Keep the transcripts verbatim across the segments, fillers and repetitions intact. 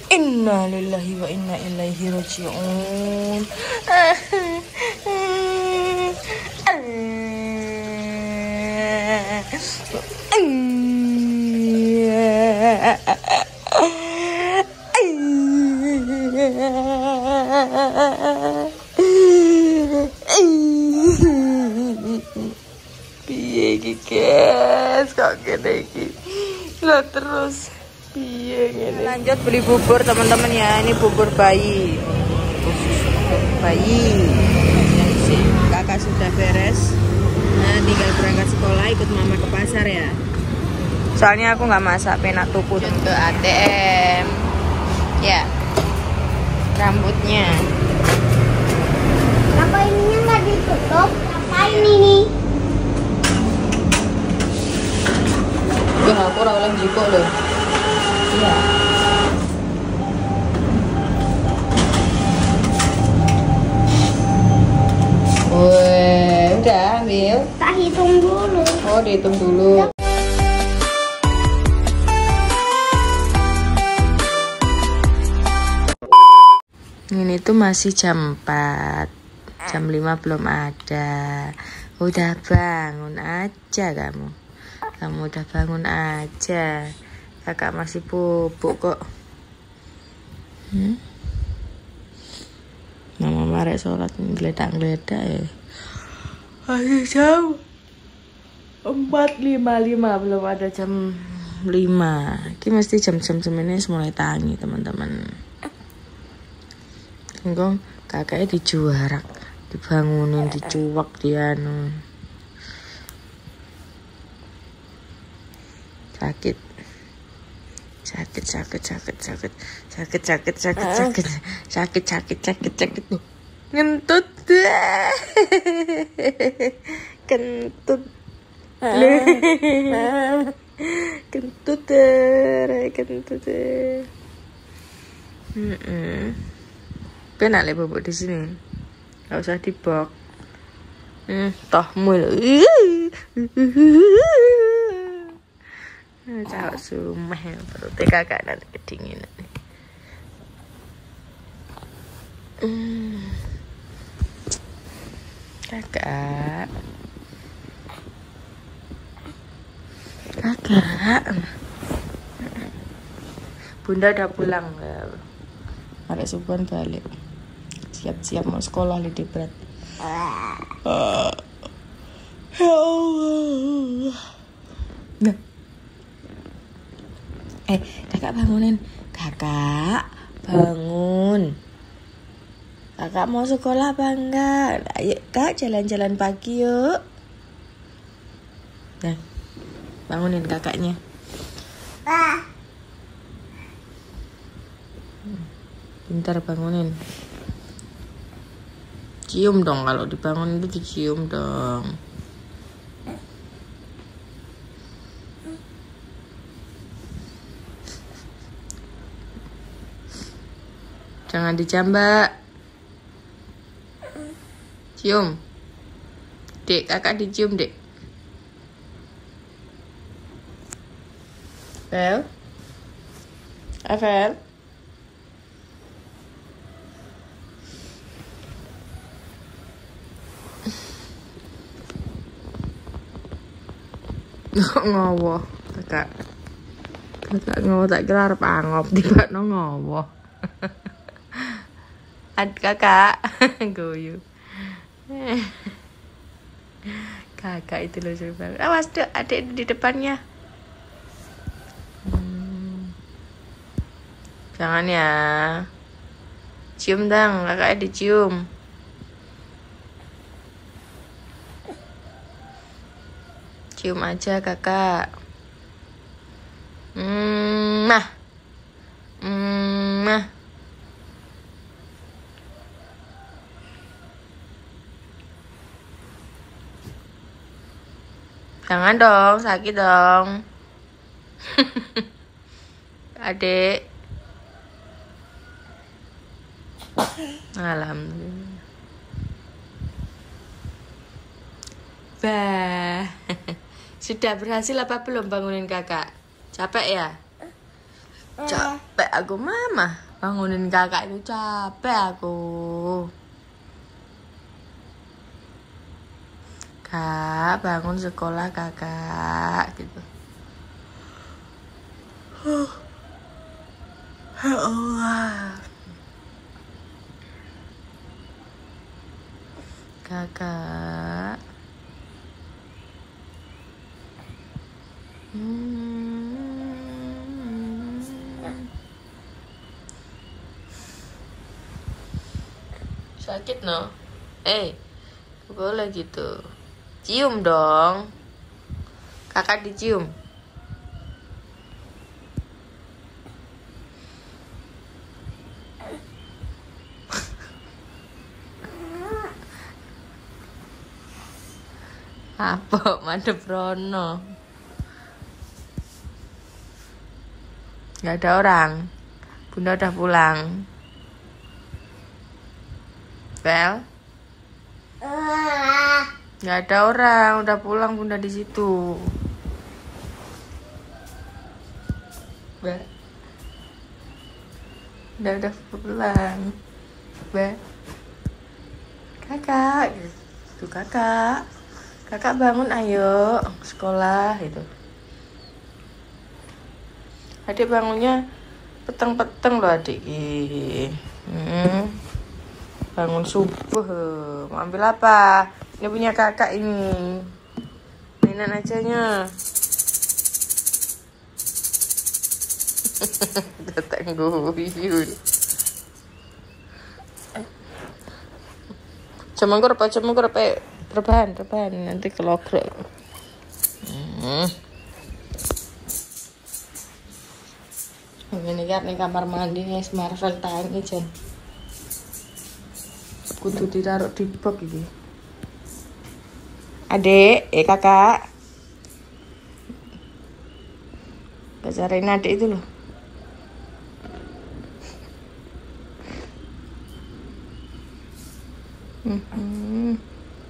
Inna lillahi wa inna ilaihi raji'un. Piye iki guys, kok gede iki. Lah terus piye ngene. Lanjut beli bubur teman-teman ya. Ini bubur bayi. Khusus untuk bayi. Kakak sudah beres. Nah, tinggal berangkat sekolah, ikut mama ke pasar ya. Soalnya aku nggak masak, penak tuku untuk A T M. Ya. Rambutnya. Kenapa ininya nggak ditutup? Ngapain ini? Ya, aku ora oleh jiko loh. Iya. Woi, udah ambil. Tak hitung dulu. Oh, dihitung dulu. Ini tuh masih jam empat. Jam lima belum ada. Udah bangun aja kamu. Kamu udah bangun aja. Kakak masih bubuk kok. Hmm? Mama marek sholat geledak-geledak ya. Masih jam empat lima puluh lima, belum ada jam lima. Ini mesti jam-jam ini mulai tangi teman-teman. Enggak, kakaknya dijuarak, dibangunin, dicuak dia anu. Sakit. Sakit, sakit, sakit, sakit, sakit, sakit, sakit, sakit, sakit, sakit, sakit, sakit tuh. Ngentut deh. Kentut. Kentut deh, kentut deh. Heeh. Penak le bubuk di sini. Enggak usah dibok. Hmm, tohmu lho. Cak sumeh perutnya kakak nanti kedinginan. Hmm. Kakak. Kakak. Bunda udah pulang. Arek subuhan balik. Siap-siap mau sekolah Lidi berat. Uh. Ya Allah. Nah. Eh, kakak bangunin. Kakak, bangun. Kakak mau sekolah apa enggak? Ayo, kak, jalan-jalan pagi yuk. Nah, bangunin kakaknya. Pintar bangunin. Cium dong, kalau dibangun itu dicium dong. Jangan dijambak. Cium. Dek, kakak dicium, Dek. Bel. Avel. Ngowo, kakak. Kakak ngowo tak kira arep angop tibakno ngowo. Ad kakak guyu. Kakak itu lucu banget. Awas dek, adik di depannya. Hmm. Jangan ya. Cium dong, kakaknya dicium. Cium aja kakak. Hmm, nah. Hmm, nah. Jangan dong, sakit dong. Adik. Alhamdulillah. Bah. Sudah berhasil apa belum bangunin kakak? Capek ya? Capek aku mama. Bangunin kakak itu capek aku. Kak, bangun sekolah kakak gitu. Ya Allah. Kakak. Hmm. Sakit no? Eh, boleh gitu. Cium dong. Kakak dicium. Apa madep Rono? Gak ada orang. Bunda udah pulang. Bel? Gak ada orang, udah pulang Bunda di situ. Bel? Udah udah pulang. Bel? Kakak, tuh kakak. Kakak bangun ayo sekolah gitu. Adik bangunnya peteng-peteng loh adik. Hmm. Bangun subuh. Mau ambil apa? Ini punya kakak ini. Mainan ajanya. Datang guyul. Cemengkur apa cemengkur apa? Rebahan, rebahan nanti kelogrok. Hmm. Ini kan nih kamar mandi nih Marvel tangi jen. Kudu ditaruh di box ini. Adek, eh kakak. Pacarin adik itu loh. Hmm.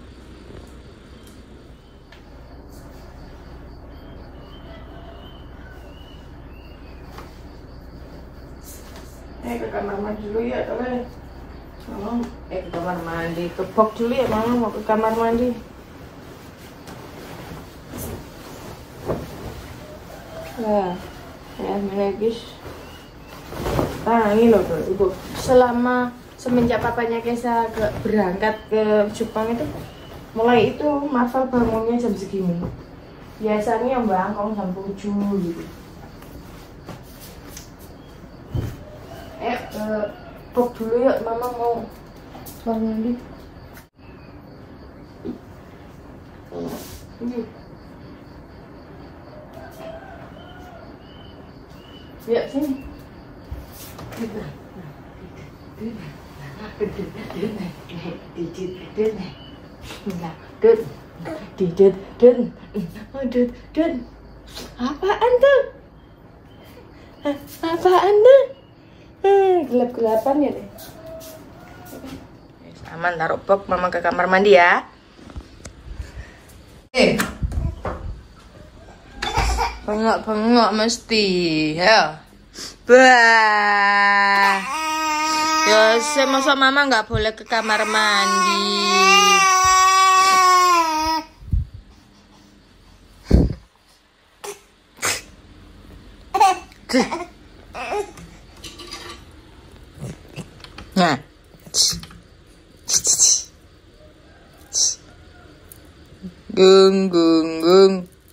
Eh ke kamar mandi dulu ya kalian. Mama eh ke kamar mandi, ke box dulu ya mama mau ke kamar mandi. Nah, ya menegis. Ah ini loh ibu. Selama semenjak papanya Kesa ke berangkat ke Jepang itu, mulai itu Marvel bangunnya jam segini. Biasanya bangkong jam tujuh gitu. Eh, uh, pop dulu ya, mama mau kamar mandi. Ini. Ya, sini. Apaan tuh? Apaan tuh? Hmm, gelap-gelapan ya deh. Aman, taruh box mama ke kamar mandi ya. Eh, bengok-bengok mesti, ya. Bah, ya semasa mama nggak boleh ke kamar mandi. Nah, gung gung gung.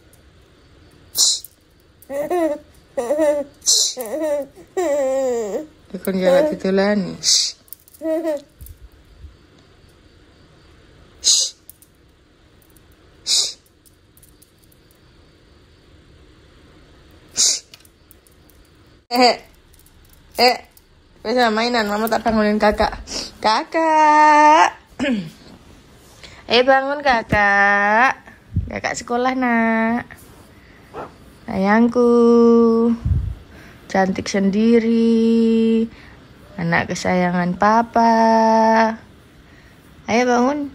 Tekon jalan titulani. Eh, eh. Bisa mainan, mama tak bangunin kakak. Kakak. Eh bangun kakak. Kakak sekolah nak. Sayangku. Cantik sendiri. Anak kesayangan papa. Ayo bangun.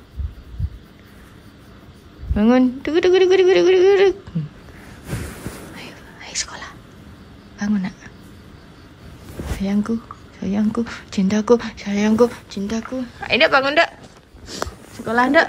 Bangun. Duk duk duk duk duk duk. Ayo, ayo sekolah. Bangun nak. sayangku, sayangku, cintaku, sayangku, cintaku. Ini bangun ndak? Sekolah ndak?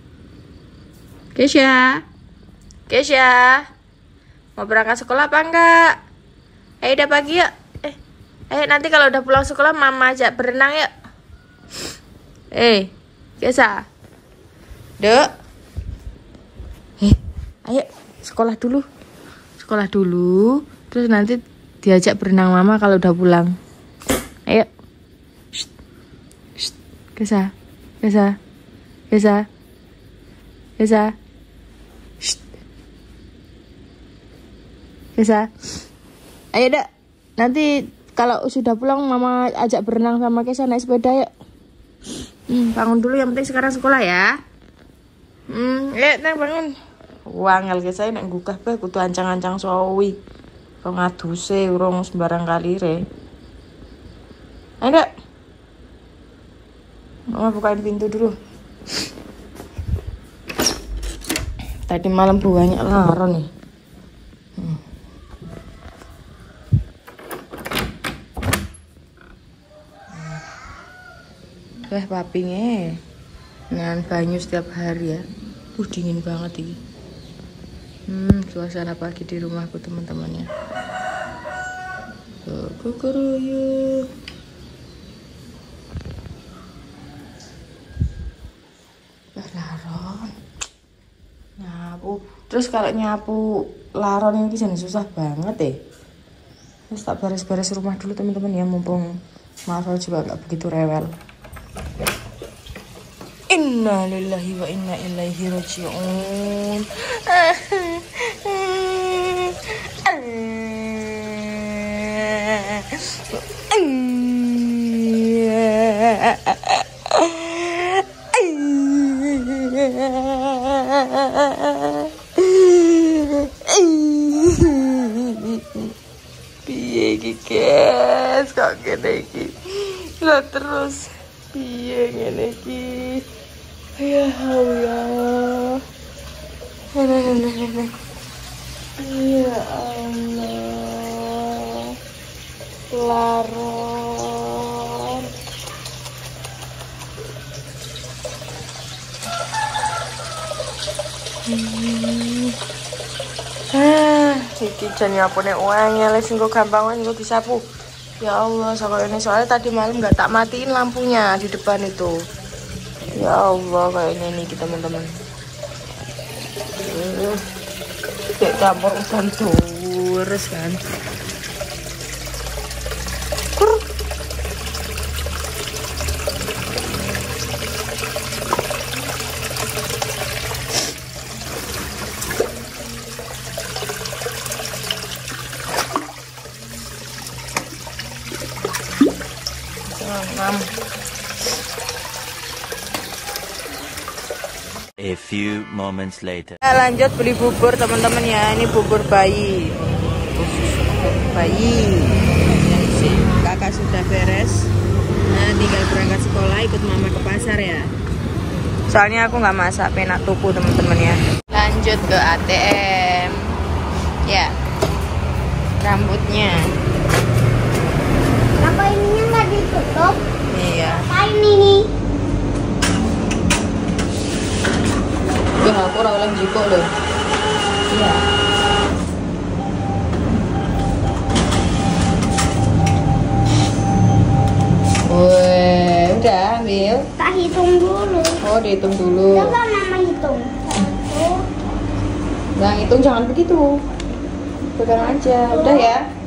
Kesya, Kesya, mau berangkat sekolah apa enggak? Eh udah pagi ya. Eh, eh nanti kalau udah pulang sekolah mama ajak berenang ya. Eh, Kesya, dek. Eh, ayo sekolah dulu, sekolah dulu. Terus nanti diajak berenang mama kalau udah pulang. Ayo. Kesya, Kesya, Kesya, Kesya. Kesya. Ayo dak. Nanti kalau sudah pulang mama ajak berenang sama Kesya naik sepeda ya. Hmm, bangun dulu yang penting sekarang sekolah ya. Hmm, ayo neng bangun. Wangel Kesya nek gugah bae kudu ancang-ancang suwi. Kok ngaduse urung sembarang kali re. Ayo dak. Mama bukain pintu dulu. Tadi malam banyak laron nih. Hmm. Wah papingnya dengan banyu setiap hari ya. Uh dingin banget ini. Hmm, suasana pagi di rumahku teman-temannya. Kukuruyu. Wah laron. Nyapu. Terus kalau nyapu laron ini jadi susah banget deh. Terus tak beres-beres rumah dulu teman-teman ya, mumpung Marvel juga nggak begitu rewel. Inna lillahi wa inna ilaihi raji'un. Piye iki guys, kok ngene iki. Lah terus piye ngene iki. Ya Allah. Ya Allah. Laron. Hmm. Ah, iki jan nyapune angel sing kok gampang sing kok disapu. Ya Allah, soalnya ini soalnya tadi malam nggak tak matiin lampunya di depan itu. Ya Allah, kayaknya nih kita teman-teman. Uh, kayak campur udan terus kan. Enam. A few moments later. Nah, lanjut beli bubur teman-teman ya. Ini bubur bayi. Bayi. Jadi kakak sudah beres. Nah, tinggal berangkat sekolah, ikut mama ke pasar ya. Soalnya aku nggak masak, penak tuku teman-teman ya. Lanjut ke A T M. Ya. Rambutnya. Kenapa ininya nggak ditutup? Iya. Apa ini nih? Udah aku rawat jiko loh. Iya. Wih, udah ambil. Tak hitung dulu. Oh, dihitung dulu. Coba mama hitung. Satu. Nah, hitung jangan begitu. Pegang aja. Udah ya.